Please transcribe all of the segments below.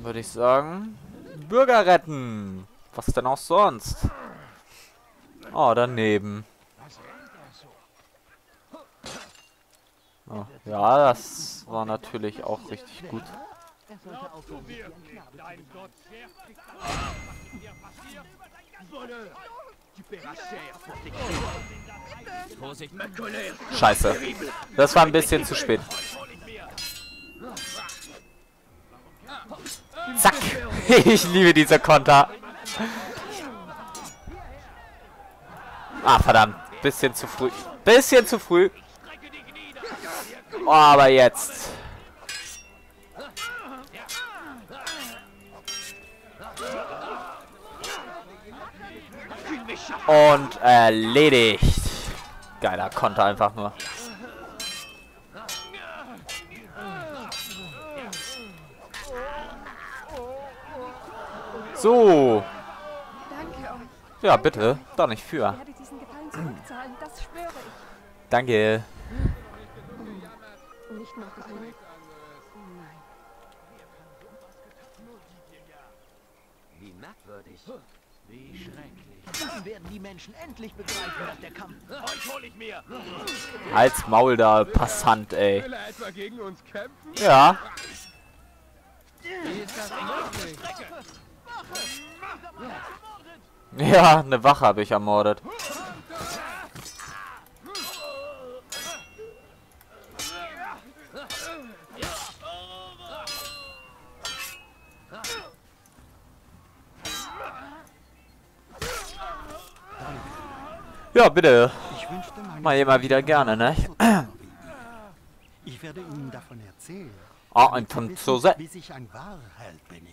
würde ich sagen, Bürger retten. Was denn auch sonst? Oh, daneben. Oh, ja, das war natürlich auch richtig gut. Scheiße. Das war ein bisschen zu spät. Zack. Ich liebe diese Konter. Ah, verdammt. Bisschen zu früh. Bisschen zu früh. Oh, aber jetzt. Und erledigt. Geiler Konter einfach nur. So. Danke euch. Ja, bitte. Doch nicht für. Ich werde diesen Gefallen zurückzahlen, das schwöre ich. Danke. Nicht noch eine. Nein. Wie merkwürdig. Wie schrecklich. Dann werden die Menschen endlich begreifen, dass der Kampf... Euch hol ich mir! Als Maul da, Passant, ey. Will er etwa gegen uns kämpfen? Ja. Wie ist das möglich? Ja, eine Wache habe ich ermordet. Ja, bitte. Ich wünschte, meine Mal immer wieder gerne, ne? Ich werde Ihnen davon erzählen. Ah, ein damit Sie wissen, Franzose. wie sich ein wahrer Held benimmt.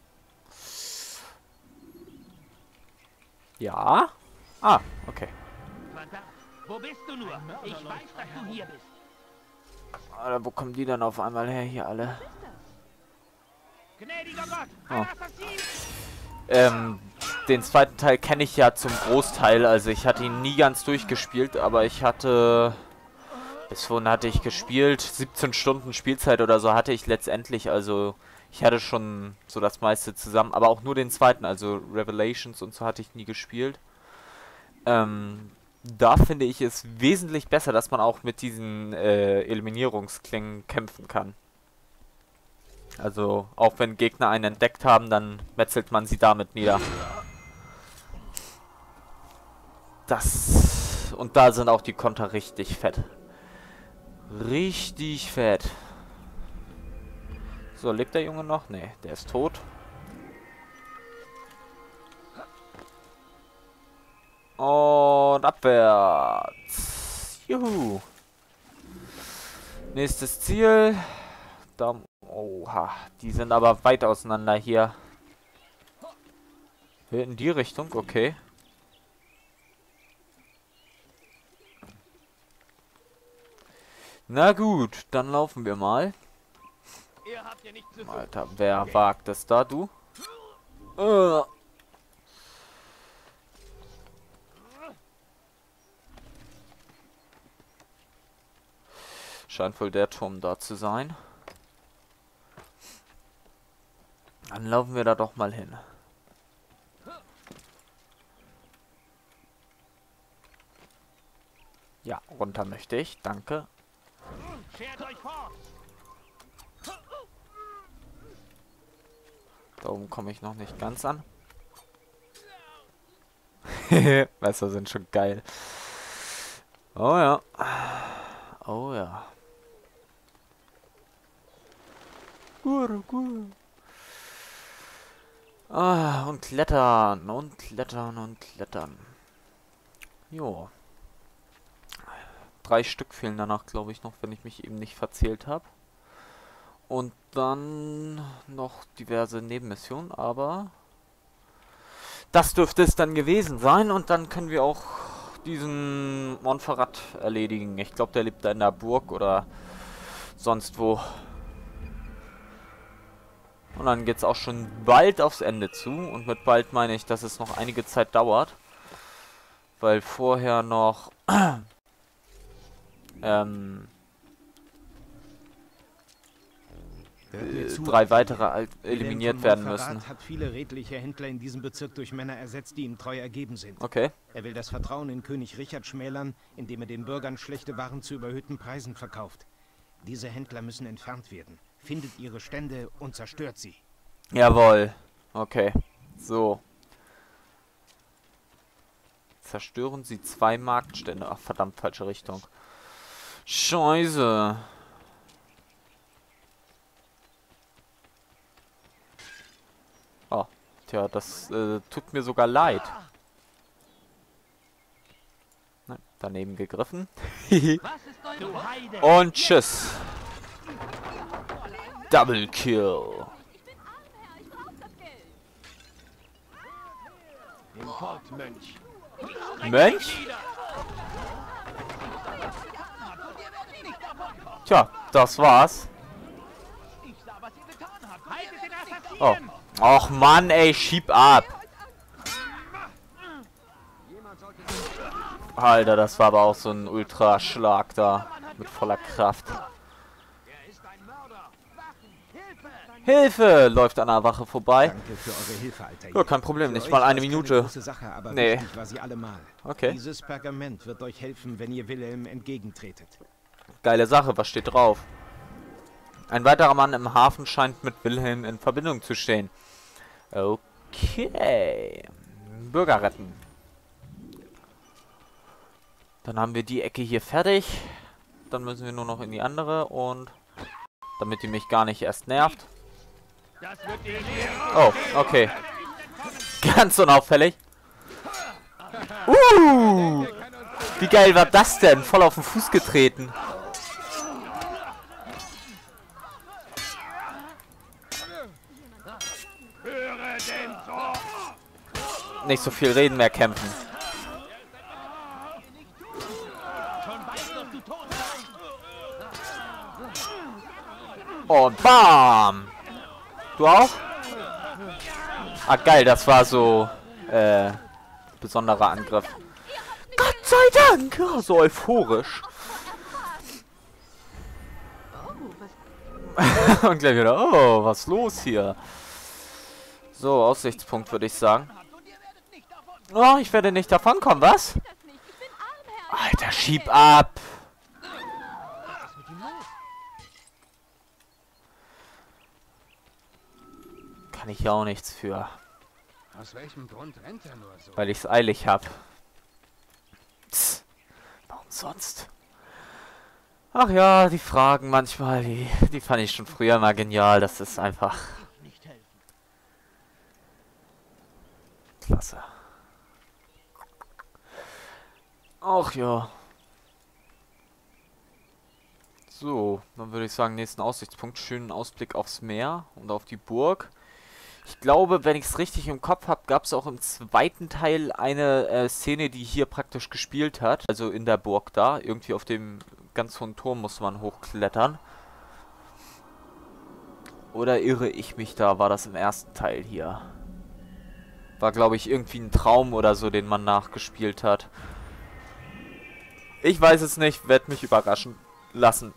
Ja? Ah, okay. Verdammt, wo bist du nur? Ich weiß, dass du hier bist. Alter, wo kommen die denn auf einmal her hier alle? Gnädiger Gott, Oh. ein Assassin! Den zweiten Teil kenne ich ja zum Großteil. Also ich hatte ihn nie ganz durchgespielt, aber ich hatte... Bis wohin hatte ich gespielt? 17 Stunden Spielzeit oder so hatte ich letztendlich. Also ich hatte schon so das meiste zusammen. Aber auch nur den zweiten, also Revelations und so hatte ich nie gespielt. Da finde ich es wesentlich besser, dass man auch mit diesen Eliminierungsklingen kämpfen kann. Also, auch wenn Gegner einen entdeckt haben, dann metzelt man sie damit nieder. Das... Und da sind auch die Konter richtig fett. Richtig fett. So, lebt der Junge noch? Nee, der ist tot. Und abwärts. Juhu. Nächstes Ziel. Da... Oha, die sind aber weit auseinander hier. Hier in die Richtung, okay. Na gut, dann laufen wir mal. Ihr habt ja nicht zu Alter, wer wagt es da, du? Scheint wohl der Turm da zu sein. Dann laufen wir da doch mal hin. Ja, runter möchte ich. Danke. Schert euch fort! Da oben komme ich noch nicht ganz an. Messer sind schon geil. Oh ja. Oh ja. Gut. Ah, und klettern. Und klettern und klettern. Jo. 3 Stück fehlen danach, glaube ich, noch, wenn ich mich eben nicht verzählt habe. Und dann noch diverse Nebenmissionen, aber das dürfte es dann gewesen sein. Und dann können wir auch diesen Montferrat erledigen. Ich glaube, der lebt da in der Burg oder sonst wo. Und dann geht es auch schon bald aufs Ende zu. Und mit bald meine ich, dass es noch einige Zeit dauert. Weil vorher noch... Hört mir zu, 3 weitere Wilhelm eliminiert von werden Montferrat müssen. hat viele redliche Händler in diesem Bezirk durch Männer ersetzt, die ihm treu ergeben sind. Okay. Er will das Vertrauen in König Richard schmälern, indem er den Bürgern schlechte Waren zu überhöhten Preisen verkauft. Diese Händler müssen entfernt werden. Findet ihre Stände und zerstört sie. Jawohl. Okay. So. Zerstören Sie 2 Marktstände. Ach, verdammt, falsche Richtung. Scheiße. Oh. Tja, das tut mir sogar leid. Nein, daneben gegriffen. Und tschüss. Double Kill. Importmönch. Mönch? Tja, das war's. Oh. Och Mann, ey, schieb ab. Alter, das war aber auch so ein Ultraschlag da. Mit voller Kraft. Hilfe! Läuft an der Wache vorbei. Danke für eure Hilfe, alter Ja, kein Problem, Für nicht euch mal war eine es keine Minute. große Sache, aber Nee. wichtig war sie allemal. Okay. Dieses Pergament wird euch helfen, wenn ihr Wilhelm entgegentretet. Geile Sache, was steht drauf? Ein weiterer Mann im Hafen scheint mit Wilhelm in Verbindung zu stehen. Okay. Bürger retten. Dann haben wir die Ecke hier fertig. Dann müssen wir nur noch in die andere und damit die mich gar nicht erst nervt. Oh, okay. Ganz unauffällig. Wie geil war das denn? Voll auf den Fuß getreten. Nicht so viel reden, mehr kämpfen. Und bam! Du auch? Ah, geil, das war so, besonderer Angriff. Gott sei Dank! Oh, so euphorisch. Und gleich wieder, oh, was los hier? So, Aussichtspunkt würde ich sagen. Oh, ich werde nicht davonkommen, was? Alter, schieb ab! Kann ich ja auch nichts für. Aus welchem Grund rennt er nur so? Weil ich es eilig habe. Warum sonst? Ach ja, die Fragen manchmal, die fand ich schon früher mal genial. Das ist einfach klasse. Ach ja. So, dann würde ich sagen, nächsten Aussichtspunkt. Schönen Ausblick aufs Meer und auf die Burg. Ich glaube, wenn ich es richtig im Kopf habe, gab es auch im zweiten Teil eine Szene, die hier praktisch gespielt hat. Also in der Burg da. Irgendwie auf dem ganz hohen Turm muss man hochklettern. Oder irre ich mich da? War das im ersten Teil hier? War, glaube ich, irgendwie ein Traum oder so, den man nachgespielt hat. Ich weiß es nicht, werde mich überraschen lassen.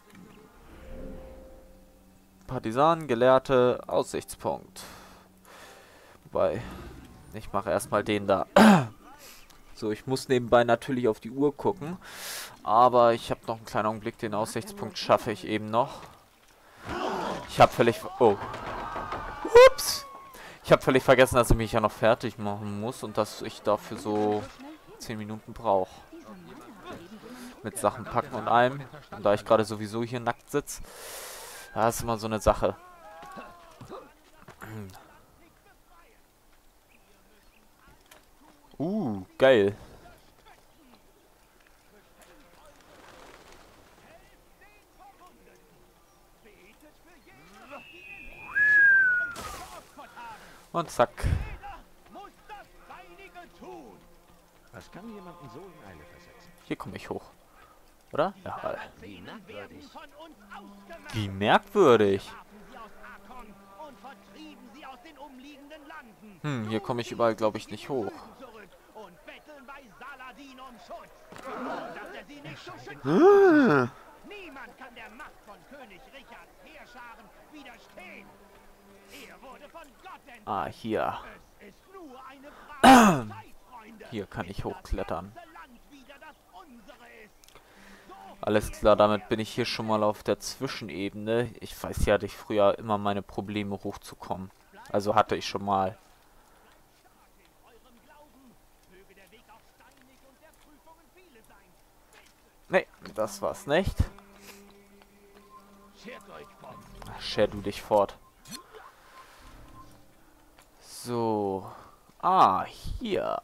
Partisanen, Gelehrte, Aussichtspunkt. Wobei, ich mache erstmal den da. So, ich muss nebenbei natürlich auf die Uhr gucken. Aber ich habe noch einen kleinen Augenblick. Den Aussichtspunkt schaffe ich eben noch. Ich habe völlig... Oh. Ups! Ich habe völlig vergessen, dass ich mich ja noch fertig machen muss. Und dass ich dafür so 10 Minuten brauche. Mit Sachen packen und allem. Und da ich gerade sowieso hier nackt sitze. Das ist immer so eine Sache. Geil. Und zack. Was kann jemanden so in Eile versetzen? Hier komme ich hoch. Oder? Ja. Wie merkwürdig. Wie merkwürdig. Hier komme ich überall, glaube ich, nicht hoch. Niemand kann der Macht von König Richards Heerscharen nicht widerstehen. Er wurde von Gott entdeckt. Ah, hier. Es ist nur eine Frage der Zeit, Freunde. Hier kann ich bis hochklettern. das ganze Land wieder das unsere ist. Alles klar, damit bin ich hier schon mal auf der Zwischenebene. Ich weiß ja, hatte ich früher immer meine Probleme hochzukommen. Also hatte ich schon mal. Nee, das war's nicht. Schert euch fort. Ach, scher du dich fort. So. Ah, hier.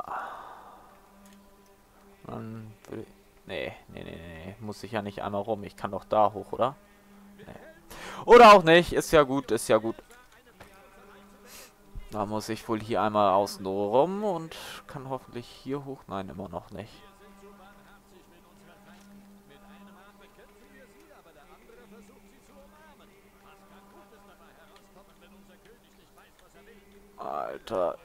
Dann will ich... Nee. Muss ich ja nicht einmal rum. Ich kann doch da hoch, oder? Nee. Oder auch nicht. Ist ja gut, ist ja gut. Da muss ich wohl hier einmal außen rum und kann hoffentlich hier hoch. Nein, immer noch nicht. Alter.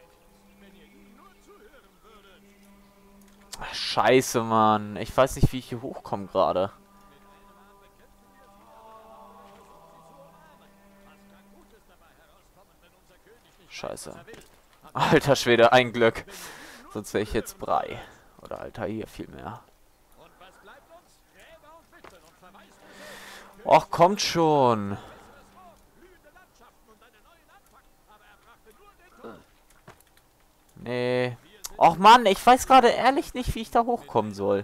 Ach, Scheiße, Mann. Ich weiß nicht, wie ich hier hochkomme gerade. Scheiße. Alter Schwede, ein Glück. Sonst wäre ich jetzt Brei. Oder Alter, hier vielmehr. Och, kommt schon. Nee. Och Mann, ich weiß gerade ehrlich nicht, wie ich da hochkommen soll.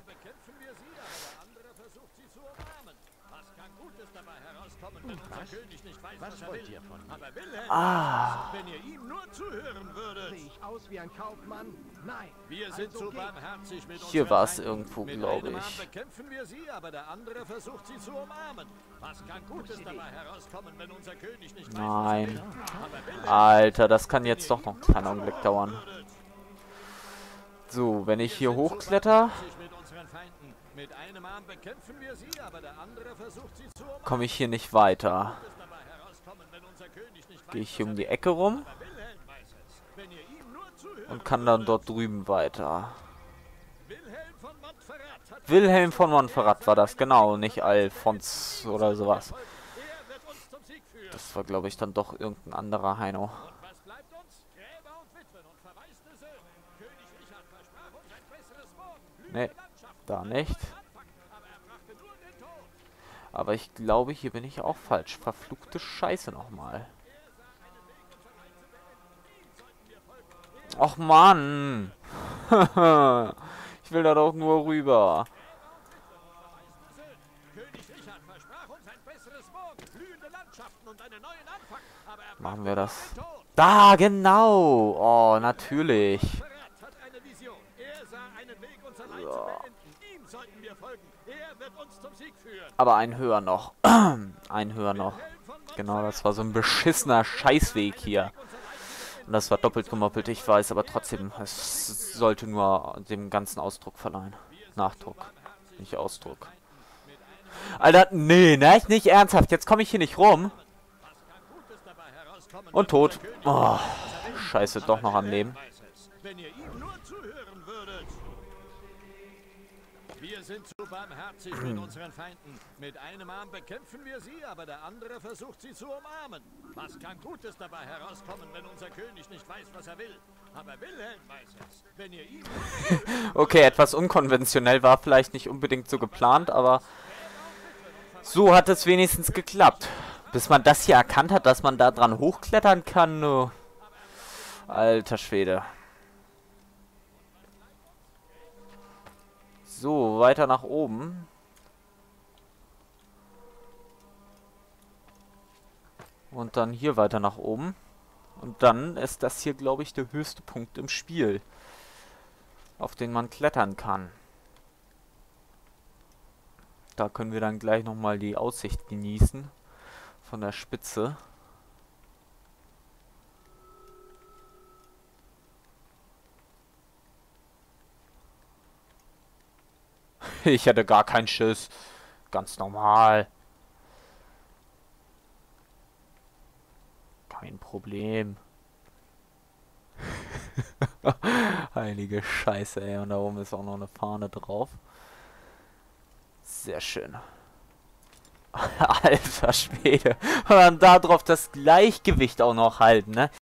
Was wollt ihr von mir? Ah. Wenn ihr ihm nur zuhören würdet. Sehe ich aus wie ein Kaufmann? Nein. Wir sind so barmherzig mit Hier unseren war es Feinden. irgendwo, Mit glaube einem Arm ich. bekämpfen wir sie, aber der andere versucht sie zu umarmen. Was kann Gutes dabei herauskommen, wenn unser König nicht weiß, Nein. aber will Alter, das kann jetzt doch noch einen kleinen Augenblick dauern. So, wenn ich hier hochkletter, sich mit unseren Feinden. Mit einem Arm bekämpfen wir sie, aber der andere versucht sie zu umarmen. komme ich hier nicht weiter. Was dabei herauskommen, wenn unser König nicht weiß, Gehe ich hier um die Ecke rum aber Wilhelm weiß es. Wenn ihr ihm nur zuhört, und kann dann dort drüben weiter. Wilhelm von Montferrat hat Wilhelm von Montferrat war das, genau, nicht Alphons oder sowas. er wird uns zum Sieg führen. Das war, glaube ich, dann doch irgendein anderer Heino. Und was bleibt uns? Gräber und Witwen und verwaiste Söhne. König Richard versprach uns ein besseres Morgen. Nee, da nicht. Aber er brachte nur den Tod. Aber ich glaube, hier bin ich auch falsch. Verfluchte Scheiße nochmal. Och Mann! Ich will da doch nur rüber. König Richard versprach uns ein besseres Morgen, blühende Landschaften und einen neuen Anfang. Aber er Machen wir das. brachte den Tod. Da, genau! Oh, natürlich. Montferrat hat eine Vision. Er sah einen Weg, unser Leid zu beenden. Ihm sollten wir folgen. Er wird uns zum Sieg führen. Aber ein höher noch. Ein höher noch. Genau, das war so ein beschissener Scheißweg hier. Und das war doppelt gemoppelt, ich weiß, aber trotzdem, es sollte nur dem Ganzen Ausdruck verleihen. Nachdruck, nicht Ausdruck. Alter, nee, ne, nicht ernsthaft, jetzt komme ich hier nicht rum. Und tot. Oh, scheiße, doch noch am Leben. Wenn ihr ihm nur zuhören würdet. Wir sind so barmherzig mit unseren Feinden. Mit einem Arm bekämpfen wir sie, aber der andere versucht sie zu umarmen. Was kann Gutes dabei herauskommen, wenn unser König nicht weiß, was er will? Aber Wilhelm weiß es. Wenn ihr ihm... Okay, etwas unkonventionell, war vielleicht nicht unbedingt so geplant, aber so hat es wenigstens geklappt. Bis man das hier erkannt hat, dass man da dran hochklettern kann. Oh. Alter Schwede. So, weiter nach oben. Und dann hier weiter nach oben. Und dann ist das hier, glaube ich, der höchste Punkt im Spiel, auf den man klettern kann. Da können wir dann gleich nochmal die Aussicht genießen von der Spitze. Ich hatte gar keinen Schiss. Ganz normal. Kein Problem. Heilige Scheiße, ey. Und da oben ist auch noch eine Fahne drauf. Sehr schön. Alter Schwede. Und dann darauf das Gleichgewicht auch noch halten, ne?